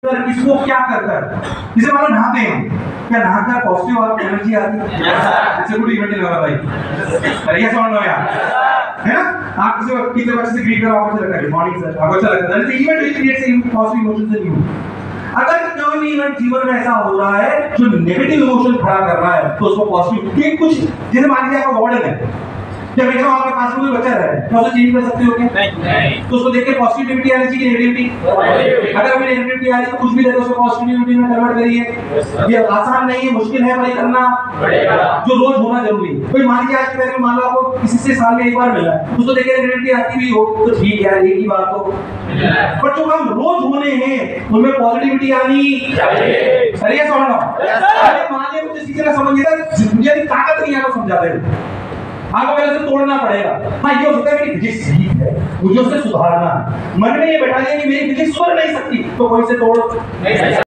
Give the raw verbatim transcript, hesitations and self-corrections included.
इसको क्या कर कर इसे मानो नहाते हैं, क्या नहाकर पॉजिटिव और एनर्जी आती है? इट्स गुड इवेंट लगा भाई, अरे ये समझ लो यार, है ना? आप किसी किसी बच्चे से ग्रीट करो, आपको अच्छा लगता है, गुड मॉर्निंग सर, आपको अच्छा लगता है, that is event which creates positive emotions in you. अगर कोई भी इवेंट जीवन में ऐसा हो रहा है जो नेगेटिव इमोशन खड़ा कर रहा है, तो उसको पॉजिटिव, ये कुछ जैसे मान लीजिए आपका वार्डन है, जब एक आपके पास में कोई बच्चा रहा है, क्या उसे चेंज कर सकते हो क्या? नहीं। तो उसको देख के पॉजिटिविटी आनी चाहिए, नेगेटिविटी? अगर हमें नेगेटिविटी आ रही है तो कुछ भी देखो उसको पॉजिटिविटी में कन्वर्ट करिए। ये आसान नहीं है, मुश्किल है, पर ये करना पड़ेगा, जो रोज होना जरूरी है। कोई मान लीजिए आज के दिन मान लो आपको किसी से साल में एक बार मिला है, उसको देख के नेगेटिविटी आती भी हो तो ठीक है, एक ही बात तो, पर जो काम रोज होने हैं उनमें पॉजिटिविटी आनी चाहिए। अरे ये समझ लो, अरे मान लीजिए मुझे किसी ने समझ लिया, मुझे ताकत नहीं है तो समझा दे, आपको पहले से तोड़ना पड़ेगा। हाँ, ये हो सकता है मेरी फिजिक्स ठीक है, मुझे उससे सुधारना है, मन में ये बैठा लिया कि मेरी फिजिक्स सुधर नहीं सकती, तो कोई से तोड़ नहीं सकता।